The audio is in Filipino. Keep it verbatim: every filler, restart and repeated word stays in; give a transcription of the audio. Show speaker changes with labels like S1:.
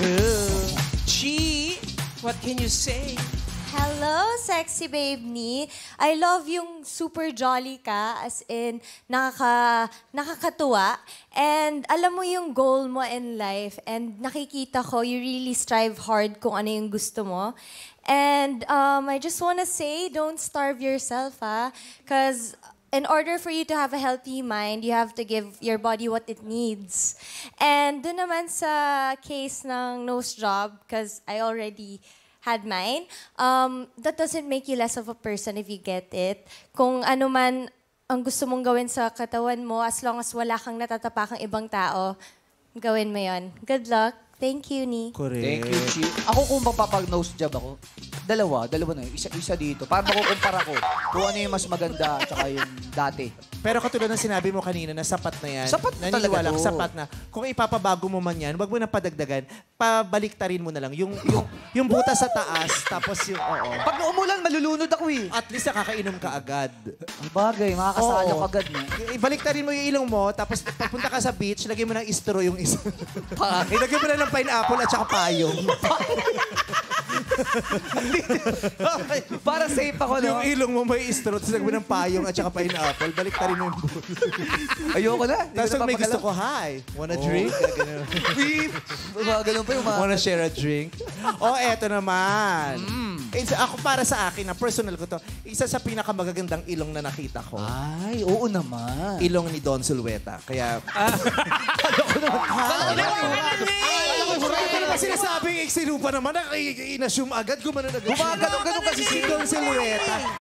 S1: True. Chi, what can you say?
S2: Hello, sexy babe ni. I love yung super jolly ka, as in, nakaka, nakakatuwa. And alam mo yung goal mo in life, and nakikita ko, you really strive hard kung ano yung gusto mo. And um, I just wanna say, don't starve yourself, ah. Because in order for you to have a healthy mind, you have to give your body what it needs. And dun naman sa case ng nose job, because I already had mine, um, that doesn't make you less of a person if you get it. Kung ano man ang gusto mong gawin sa katawan mo, as long as wala kang natatapakang ibang tao, gawin mo yon. Good luck. Thank you, Ni.
S3: Correct.
S4: Thank you, Chi. Ako kung magpapag-nose job ako, dalawa, dalawa na yun. Isa, isa dito. Para makukumpara ko kung ano yung mas maganda at saka yung dati.
S3: Pero katulad ng sinabi mo kanina na sapat na yan.
S4: Sapat na
S3: Naniniwala
S4: talaga
S3: ka,
S4: to.
S3: sapat na. Kung ipapabago mo man yan, wag mo na padagdagan. Pabaliktarin mo na lang. Yung, yung, yung butas sa taas, tapos yung oo.
S4: Pag umulan, malulunod ako eh.
S3: At least nakakainom ka agad.
S4: Ang bagay, makakasalok
S3: Oo.
S4: agad na.
S3: Ibaliktarin mo yung ilong mo, tapos pagpunta ka sa beach, lagay mo ng istro yung isa. Ilagay mo na ng pineapple at saka payong.
S4: Okay, para safe ako, no?
S3: Yung ilong mo may istro, tapos lagay mo ng payong at saka pineapple, baliktarin mo yung butas.
S4: Ayoko na. Hindi
S3: Tapos
S4: ko na
S3: pag may gusto
S4: papagalaw.
S3: ko, hi, wanna drink? Ganun.
S4: Beep! Mga ganun pa yung mga...
S3: Wanna share a drink? Oh, eto naman. Isa, ako para sa akin, na personal ko to, isa sa pinakamagagandang ilong na nakita ko.
S4: Ay, oo naman.
S3: Ilong ni Don Sulueta. Kaya... Ito naman sinasabing, iksinupa naman, na- i- i- inassume agad, gumano na agad.
S4: Gumagano-gano kasi si
S3: Don Sulueta.